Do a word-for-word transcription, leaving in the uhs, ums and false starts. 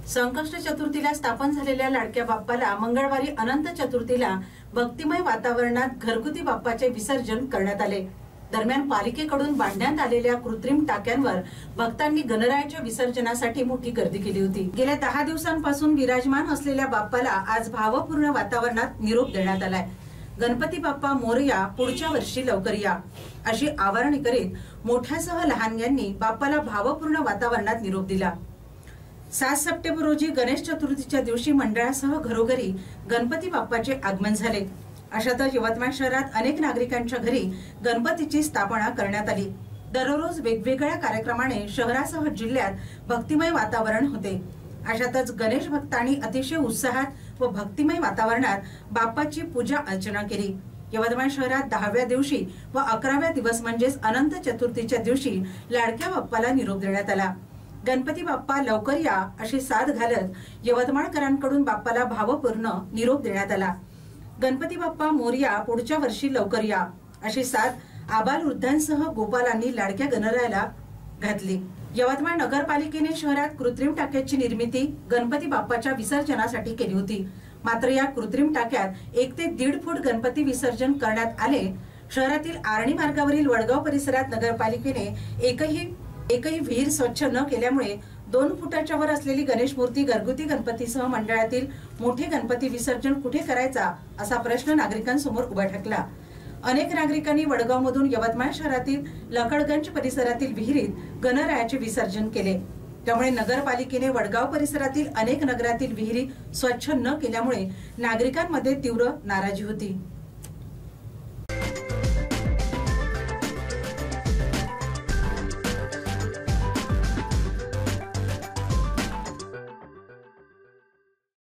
संकष्ट चतुर्थीला स्थापन झालेल्या लाडक्या बाप्पाला मंगळवारी अनंत चतुर्थीला भक्तिमय वातावरणात घरगुती बाप्पाचे विसर्जन करण्यात आले। दरम्यान पालिकेकडून बांधण्यात आलेल्या कृत्रिम टाक्यांवर भक्तांनी गणरायाच्या विसर्जनासाठी मोठी गर्दी केली होती। गेल्या दहा दिवसांपासून विराजमान असलेल्या बाप्पाला आज भावपूर्ण वातावरणात निरोप देण्यात आलाय। गणपती बाप्पा मोरया, पुढच्या वर्षी लवकर या, अशी आवाहन करीत मोठ्यासह लहान्यांनी बाप्पाला भावपूर्ण वातावरणात निरोप दिला। सात सप्टेंबर रोजी गणेश चतुर्थीच्या दिवशी मंडळासह घरोघरी गणपती बाप्पाचे आगमन झाले। अशातच यवतमाळ शहरात अनेक नागरिकांच्या घरी गणपतीची स्थापना करण्यात आली। दररोज वेगवेगळ्या कार्यक्रमाने शहरासह जिल्ह्यात भक्तिमय वातावरण होते। अशातच गणेश भक्तांनी अतिशय उत्साहात व भक्तिमय वातावरणात बाप्पाची पूजा अर्चना केली। यवतमाळ शहरात दहाव्या दिवशी व अकराव्या दिवस म्हणजेच अनंत चतुर्थीच्या दिवशी लाडक्या बाप्पाला निरोप देण्यात आला। गणपती बाप्पा लवकर या, अशी साद घालत यवतमाळकरांकडून बाप्पाला भावपूर्ण निरोप देण्यात आला। गणपती बाप्पा मोरया, पुढच्या वर्षी लवकर या, अशी साद आबालवृद्धांसह गोपालांनी लाडक्या गणरायाला घातली। यवतमाळ नगरपालिकेने शहरात कृत्रिम टाक्याची निर्मिती गणपती बाप्पाच्या विसर्जनासाठी केली होती। मात्र या कृत्रिम टाक्यात एक ते दीड फूट गणपती विसर्जन करण्यात आले। शहरातील आरणी मार्गावरील वडगाव परिसरात नगरपालिकेने एकही एकही विहीर स्वच्छ न केल्यामुळे दोन फुटाच्या वर असलेली गणेश मूर्ती घरगुती गणपतीसह मंडळातील मोठे गणपती विसर्जन कुठे करायचा, असा प्रश्न नागरिकांसमोर उभा ठाकला। अनेक नागरिकांनी वडगाव मधून यवतमाळ शहरातील लकडगंज परिसरातील विहिरीत गणरायाचे विसर्जन केले। त्यामुळे नगरपालिकेने वडगाव परिसरातील अनेक नगरातील विहिरी स्वच्छ न केल्यामुळे नागरिकांमध्ये तीव्र नाराजी होती।